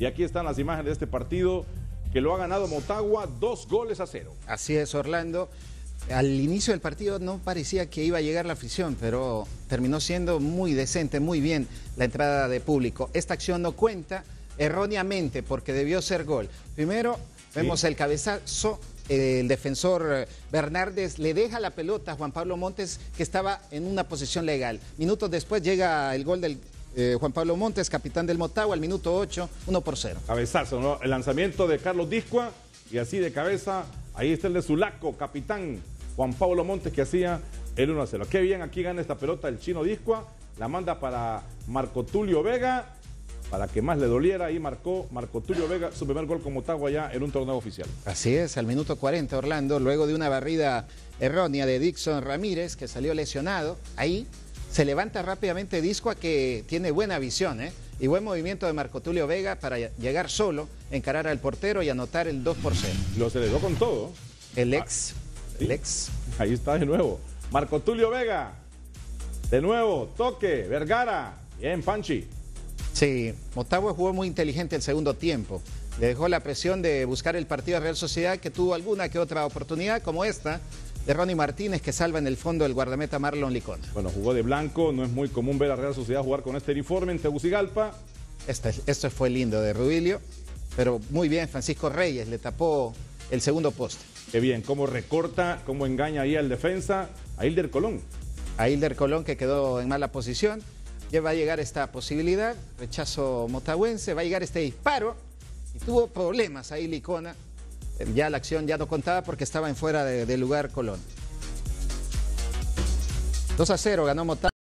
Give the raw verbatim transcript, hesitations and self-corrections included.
Y aquí están las imágenes de este partido que lo ha ganado Motagua dos goles a cero. Así es, Orlando. Al inicio del partido no parecía que iba a llegar la afición, pero terminó siendo muy decente, muy bien la entrada de público. Esta acción no cuenta erróneamente porque debió ser gol. Primero vemos sí. el cabezazo, el defensor Bernardes le deja la pelota a Juan Pablo Montes, que estaba en una posición legal. Minutos después llega el gol del eh, Juan Pablo Montes, capitán del Motagua, al minuto ocho, uno por cero. Cabezazo, ¿no? El lanzamiento de Carlos Discua y así de cabeza, ahí está el de Zulaco, capitán Juan Pablo Montes, que hacía el uno a cero. Qué bien aquí gana esta pelota el chino Discua, la manda para Marco Tulio Vega, para que más le doliera, ahí marcó Marco Tulio Vega su primer gol con Motagua ya en un torneo oficial. Así es, al minuto cuarenta, Orlando, luego de una barrida errónea de Dixon Ramírez, que salió lesionado, ahí se levanta rápidamente Discua, que tiene buena visión, ¿eh? Y buen movimiento de Marco Tulio Vega para llegar solo, encarar al portero y anotar el dos por cero. Lo celebró con todo. El ex, ah, sí. el ex. Ahí está de nuevo. Marco Tulio Vega, de nuevo, toque, Vergara, bien, Panchi. Sí, Motagua jugó muy inteligente el segundo tiempo. Le dejó la presión de buscar el partido a Real Sociedad, que tuvo alguna que otra oportunidad, como esta de Ronnie Martínez, que salva en el fondo el guardameta Marlon Licona. Bueno, jugó de blanco, no es muy común ver a Real Sociedad jugar con este uniforme en Tegucigalpa. Este, esto fue lindo de Rubilio, pero muy bien, Francisco Reyes le tapó el segundo poste. Qué bien, cómo recorta, cómo engaña ahí al defensa, a Hilder Colón. A Hilder Colón, que quedó en mala posición. Ya va a llegar esta posibilidad, rechazo motagüense, va a llegar este disparo y tuvo problemas ahí Licona. Ya la acción ya no contaba porque estaba en fuera de, de lugar Colón. dos a cero ganó Motagua.